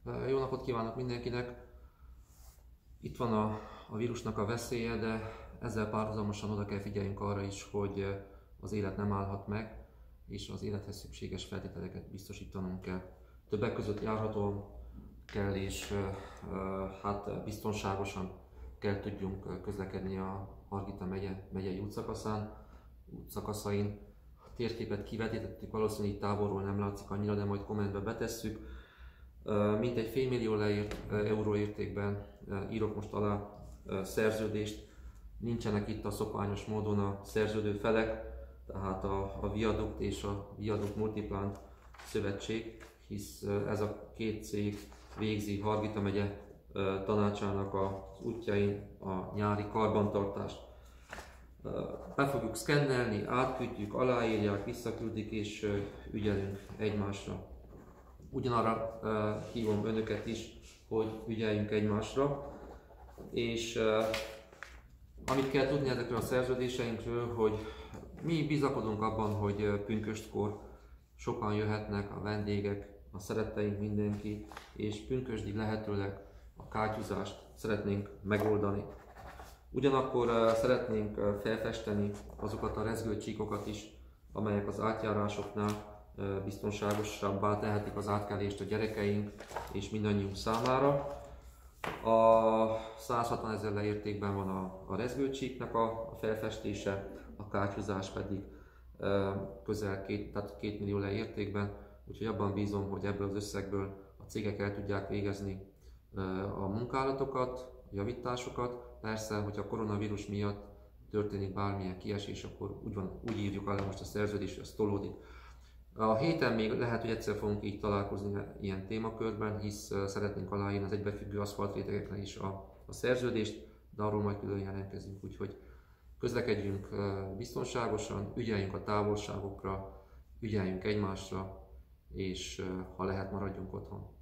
Jó napot kívánok mindenkinek! Itt van a vírusnak a veszélye, de ezzel párhuzamosan oda kell figyeljünk arra is, hogy az élet nem állhat meg, és az élethez szükséges feltételeket biztosítanunk kell. Többek között járhatóan kell, és biztonságosan kell tudjunk közlekedni a Hargita megyei útszakaszain. A térképet kivetítettük, valószínűleg így távolról nem látszik annyira, de majd kommentbe betesszük. Mintegy félmillió euró értékben írok most alá szerződést. Nincsenek itt a szokványos módon a szerződő felek, tehát a Viaduct és a Viaduct Multiplant Szövetség, hisz ez a két cég végzi Hargita megye tanácsának az útjain a nyári karbantartást. Be fogjuk szkennelni, átküldjük, aláírják, visszaküldik és ügyelünk egymásra. Ugyanarra hívom önöket is, hogy ügyeljünk egymásra, és amit kell tudni ezekről a szerződéseinkről, hogy mi bizakodunk abban, hogy pünköstkor sokan jöhetnek, a vendégek, a szeretteink, mindenki, és pünkösdig lehetőleg a kátyúzást szeretnénk megoldani. Ugyanakkor szeretnénk felfesteni azokat a rezgőcsíkokat is, amelyek az átjárásoknál biztonságosabbá tehetik az átkelést a gyerekeink és mindannyiunk számára. A 160 000 értékben van a rezgőcsíknak a felfestése, a kátyúzás pedig közel 2 millió értékben, úgyhogy abban bízom, hogy ebből az összegből a cégek el tudják végezni a munkálatokat, a javításokat. Persze, hogyha a koronavírus miatt történik bármilyen kiesés, akkor úgy írjuk alá most a szerződést, hogy ez tolódik. A héten még lehet, hogy egyszer fogunk így találkozni ilyen témakörben, hisz szeretnénk aláírni az egybefüggő aszfaltrétegekre is a szerződést, de arról majd külön jelentkezünk, úgyhogy közlekedjünk biztonságosan, ügyeljünk a távolságokra, ügyeljünk egymásra, és ha lehet, maradjunk otthon.